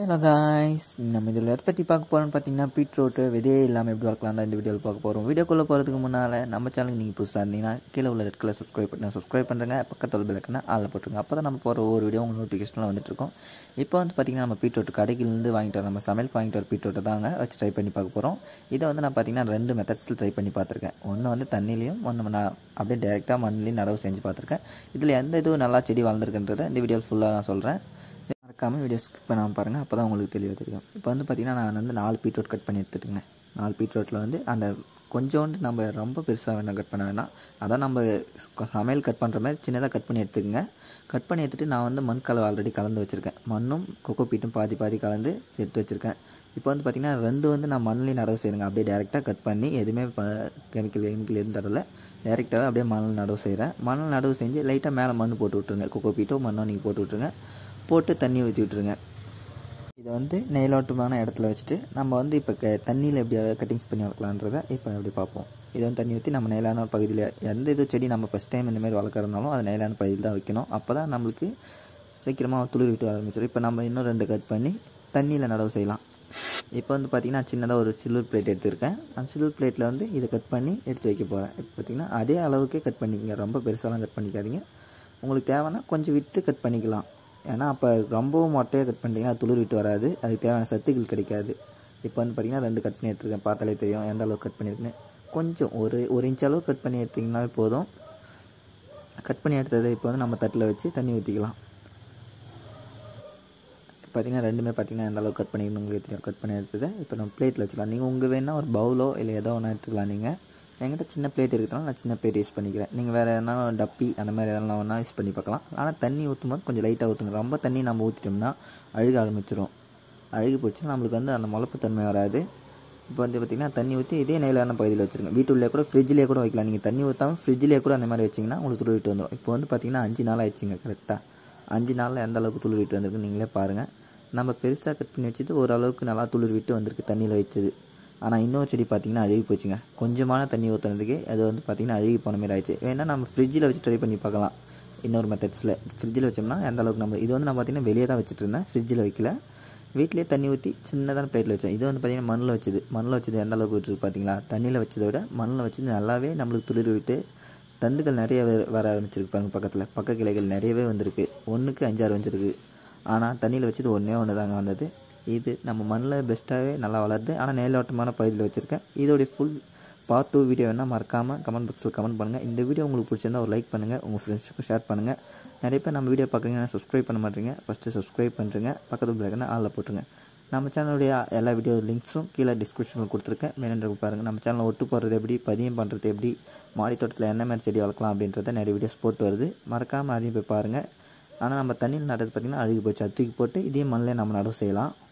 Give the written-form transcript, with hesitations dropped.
Hello guys, நம்ம இதில் எதை பற்றி பார்க்க போகிறோம்னு பார்த்தீங்கன்னா பீட்ரூட்டு விதையே இல்லாமல் எப்படி வளர்க்கலாம் தான் இந்த வீடியோவில் பார்க்க போகிறோம். வீடியோக்குள்ளே போகிறதுக்கு முன்னால் நம்ம சேனலுக்கு நீங்கள் புதுசாக இருந்தீங்கன்னா கீழே உள்ள ரெட் கலர் சப்ஸ்கிரைப் பண்ணுறேங்க. பக்கத்தில் பெல் ஐக்கானை ஆளில் போட்டுருங்க. அப்போ தான் நம்ம போகிற ஒவ்வொரு வீடியோ உங்களுக்கு நோட்டிஃபிகேஷனில் வந்துட்டுருக்கோம். இப்போ வந்து பார்த்திங்கன்னா நம்ம பீட்ரூட் கடையிலேருந்து வாங்கிட்டு வர நம்ம சமையலுக்கு வாங்கிட்டு வர பீட்ரூட்டை தாங்க வச்சு ட்ரை பண்ணி பார்க்க போகிறோம். இதை வந்து நான் பார்த்தீங்கன்னா 2 மெத்தட்ஸில் ட்ரை பண்ணி பார்த்துருக்கேன். ஒன்று வந்து தண்ணிலையும், ஒன்று நான் அப்படியே டேரெக்டாக மண்ணிலையும் நடவு செஞ்சு பார்த்துருக்கேன். இதில் எந்த இதுவும் நல்லா செடி வளர்ந்துருக்குன்றதை இந்த வீடியோவில் ஃபுல்லாக நான் சொல்கிறேன். மறக்காமல் வீடியோ ஸ்கிப் பண்ணாமல் பாருங்கள், அப்போ தான் உங்களுக்கு தெளிவாக தெரியும். இப்போ வந்து பார்த்திங்கன்னா நான் வந்து 4 பீட்ரூட் கட் பண்ணி எடுத்துட்டுங்க. 4 பீட்ரூட்டில் வந்து அந்த கொஞ்சோண்டு நம்ம ரொம்ப பெருசாக வேணால் கட் பண்ண வேணாம், அதான் நம்ம சமையல் கட் பண்ணுற மாதிரி சின்னதாக கட் பண்ணி எடுத்துக்கங்க. கட் பண்ணி எடுத்துகிட்டு நான் வந்து மண் கலவை ஆல்ரெடி கலந்து வச்சுருக்கேன். மண்ணும் கொக்கோ பீட்டும் பாதி கலந்து எடுத்து வச்சுருக்கேன். இப்போ வந்து பார்த்திங்கன்னா 2 வந்து நான் மண்ணிலையும் நடவு செய்கிறேங்க. அப்படியே டேரெக்டாக கட் பண்ணி எதுவுமே கெமிக்கல் எதுவும் தரல, டேரெக்டாகவே அப்படியே மண்ணில் நடவு செய்கிறேன். மண்ணில் நடவு செஞ்சு லைட்டாக மேலே மண் போட்டு விட்ருங்க. கொக்கோ பீட்டோ மண்ணோ நீங்கள் போட்டு விட்ருங்க. போட்டு தண்ணி ஊற்றி விட்ருங்க. இதை வந்து நெய்லோட்டமான இடத்துல வச்சுட்டு நம்ம வந்து இப்போ தண்ணியில் எப்படி கட்டிங்ஸ் பண்ணி வளர்க்கலான்றதை இப்போ எப்படி பார்ப்போம். இதை வந்து தண்ணி ஊற்றி நம்ம நெய்லான பகுதியில் எந்த இது செடி நம்ம ஃபஸ்ட் டைம் இந்தமாதிரி வளர்க்குறதுனாலும் அதை நெய்லான பகுதியில் தான் வைக்கணும். அப்போ தான் நம்மளுக்கு சீக்கிரமாக துளிர் விட்டு ஆரம்பிச்சிடும். இப்போ நம்ம இன்னும் 2 கட் பண்ணி தண்ணியில் நடவு செய்யலாம். இப்போ வந்து பார்த்திங்கன்னா சின்னதாக ஒரு சில்வர் பிளேட் எடுத்துருக்கேன். அந்த சில்வர் பிளேட்டில் வந்து இதை கட் பண்ணி எடுத்து வைக்க போகிறேன். இப்போ பார்த்திங்கன்னா அதே அளவுக்கே கட் பண்ணிக்கங்க, ரொம்ப பெருசாலாம் கட் பண்ணிக்காதீங்க. உங்களுக்கு தேவைன்னா கொஞ்சம் விட்டு கட் பண்ணிக்கலாம். ஏன்னா அப்போ ரொம்பவும் மொட்டையாக கட் பண்ணிட்டீங்கன்னா துளிர் விட்டு வராது, அதுக்கு தேவையான சத்துக்கள் கிடைக்காது. இப்போ வந்து பார்த்திங்கன்னா 2 கட் பண்ணி எடுத்துருக்கேன். பார்த்தாலே தெரியும் எந்த அளவுக்கு கட் பண்ணியிருக்குன்னு. கொஞ்சம் ஒரு இன்ச் அளவு கட் பண்ணி எடுத்திங்கனாலே போதும். கட் பண்ணி எடுத்ததை இப்போ வந்து நம்ம தட்டில் வச்சு தண்ணி ஊற்றிக்கலாம். பார்த்திங்கன்னா 2மே பார்த்திங்கன்னா எந்த அளவுக்கு கட் பண்ணிக்கணும் உங்களுக்கு தெரியும். கட் பண்ணி எடுத்ததை இப்போ நம்ம பிளேட்டில் வச்சுக்கலாம். நீங்கள் உங்கள் வேணால் ஒரு பவுலோ இல்லை ஏதோ ஒன்று எடுத்துக்கலாம். நீங்கள் என்கிட்ட சின்ன பிளேட் இருக்கிறதுனால நான் சின்ன பிளேட் யூஸ் பண்ணிக்கிறேன். நீங்கள் வேறு எதனா டப்பி அந்த மாதிரி எதனா ஒன்றா யூஸ் பண்ணி பார்க்கலாம். ஆனால் தண்ணி ஊற்றும் போது கொஞ்சம் லைட்டாக ஊற்றுங்க. ரொம்ப தண்ணி நம்ம ஊற்றிட்டோம்னா அழுக ஆரம்பிச்சிடும். அழுகி போச்சுன்னா நம்மளுக்கு வந்து அந்த முளப்பு தன்மை வராது. இப்போ வந்து பார்த்திங்கன்னா தண்ணி ஊற்றி இதே நெய்லான பகுதியில் வச்சுருங்க. வீட்டுள்ளே கூட ஃப்ரிட்ஜிலே கூட வைக்கலாம். நீங்கள் தண்ணி ஊற்றாமல் ஃப்ரிட்ஜிலே கூட அந்த மாதிரி வச்சிங்கன்னா உங்களுக்கு துளிர் விட்டு வந்துடும். இப்போ வந்து பார்த்திங்கன்னா 5 நாள் ஆயிடுச்சுங்க. கரெக்டாக 5 நாளில் எந்த அளவுக்கு துளிர் விட்டு வந்திருக்கு நீங்களே பாருங்கள். நம்ம பெருசாக கட் பண்ணி வச்சது ஓரளவுக்கு நல்லா துளிர் விட்டு வந்திருக்கு தண்ணியில் வச்சது. ஆனால் இன்னொரு செடி பார்த்திங்கன்னா அழுகி போச்சுங்க. கொஞ்சமான தண்ணி ஊற்றுனதுக்கு அது வந்து பார்த்திங்கன்னா அழுகி போன மாதிரி ஆயிடுச்சு. வேணால் நம்ம ஃப்ரிட்ஜில் வச்சு ட்ரை பண்ணி பார்க்கலாம். இன்னொரு மெத்தட்ஸில் ஃப்ரிட்ஜில் வச்சோம்னா எந்த அளவுக்கு நம்ம இது வந்து நான் பார்த்திங்கன்னா வெளியே தான் வச்சுட்டு இருந்தேன், ஃப்ரிட்ஜில் வைக்கல. வீட்டிலே தண்ணி ஊற்றி சின்னதான பிளேட்டில் வச்சேன். இது வந்து பார்த்திங்கன்னா மண்ணில் வச்சது எந்த அளவுக்கு விட்டுருக்கு பார்த்தீங்களா. தண்ணியில் வச்சதை விட மண்ணில் வச்சது நல்லாவே நம்மளுக்கு துளிர் விட்டு தண்டுகள் நிறைய வர ஆரம்பிச்சிருக்கு பாருங்கள். பக்க கிளைகள் நிறையவே வந்திருக்கு. 1க்கு 5-6 வந்துருக்கு. ஆனால் தண்ணியில் வச்சது ஒன்று தாங்க வந்தது. இது நம்ம மண்ணில் பெஸ்ட்டாகவே நல்லா வளருது. ஆனால் நேலோட்டமான பகுதியில் வச்சுருக்கேன். இதோடைய ஃபுல் பார்ட் 2 வீடியோ வேணால் மறக்காமல் கமெண்ட் பாக்ஸில் கமெண்ட் பண்ணுங்கள். இந்த வீடியோ உங்களுக்கு பிடிச்சிருந்தா ஒரு லைக் பண்ணுங்கள், உங்கள் ஃப்ரெண்ட்ஸுக்கும் ஷேர் பண்ணுங்கள். நிறைய பேர் நம்ம வீடியோ பார்க்குறீங்கன்னா சப்ஸ்கிரைப் பண்ண மாட்டீங்க. ஃபஸ்ட்டு சப்ஸ்கிரைப் பண்ணுறீங்க, பக்கத்து பிள்ளைங்கன்னா ஆளில் போட்டுருங்க. நம்ம சேனலுடைய எல்லா வீடியோ லிங்க்ஸும் கீழே டிஸ்கிரிப்ஷனில் கொடுத்துருக்கேன், வேணுன்றது பாருங்கள். நம்ம சேனலில் ஒட்டு போடுறது எப்படி, பதியம் பண்ணுறது எப்படி, மாடி தோட்டத்தில் என்ன மாதிரி செடி வளர்க்கலாம் அப்படின்றத நிறைய வீடியோஸ் போட்டு வருது. மறக்காமல் அதையும் போய் பாருங்கள். ஆனால் நம்ம தண்ணியில் நடுறது பார்த்திங்கன்னா அழுகி போச்சு. அது தூக்கி போட்டு இதே மண்ணில் நம்ம நடவு செய்யலாம்.